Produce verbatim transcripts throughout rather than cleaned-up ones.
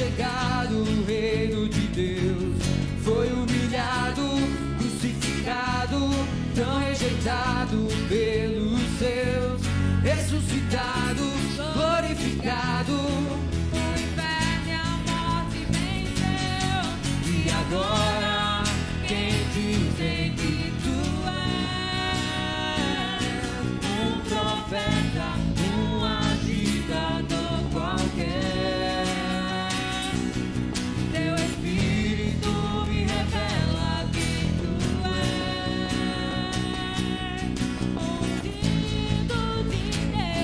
chegado o reino de Deus. Foi humilhado, crucificado, tão rejeitado pelos seus, ressuscitado, glorificado. O inferno e a morte venceu. E agora, quem dizem que tu és? Um profeta, um agitador qualquer. Teu Espírito me revela quem tu és. Ungido de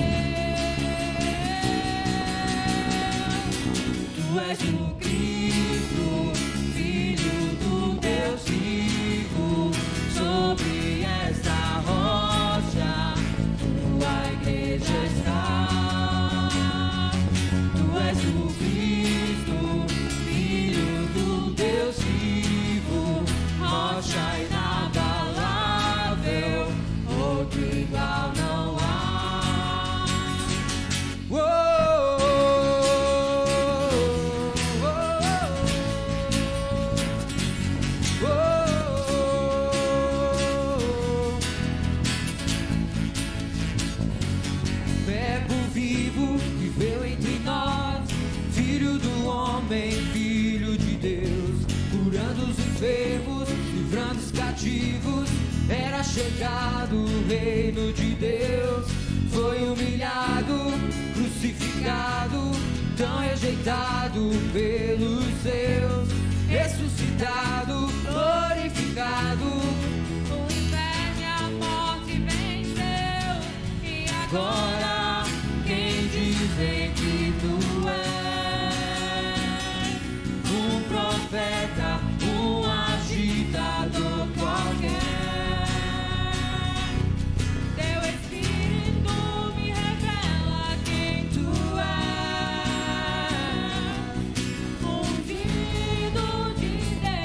Deus. Tu és o Cristo, Filho do Deus vivo. Sobre esta rocha tua igreja está. Tu és o Cristo, Filho do Deus vivo, rocha inabalável, outro igual não há. Uou, uou, uou. Verbo vivo viveu entre nós, Filho do homem, Filho de Deus, curando os enfermos, livrando os cativos. Era chegado o reino de Deus. Foi humilhado, crucificado, tão rejeitado pelos seus, ressuscitado, glorificado. O inferno e a morte venceu. E Agora, quem dizem que tu és? Um profeta, um agitador qualquer. Teu Espírito me revela quem tu és. Ungido de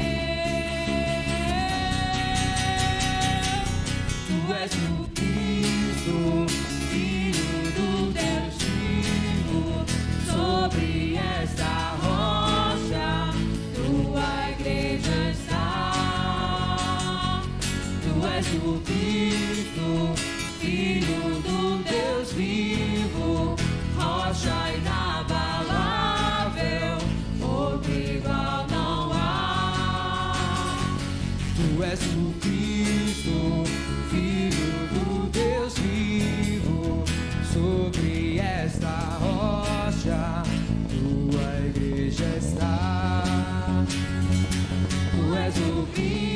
Deus. Tu és o Cristo, Filho do Deus vivo. Sobre esta rocha tua igreja está. Tu és o Cristo, Filho do Deus vivo, rocha inabalável, outro igual não há. Tu és o Cristo, Filho do Deus vivo. Sobre esta rocha tua igreja está. Tu és o Cristo,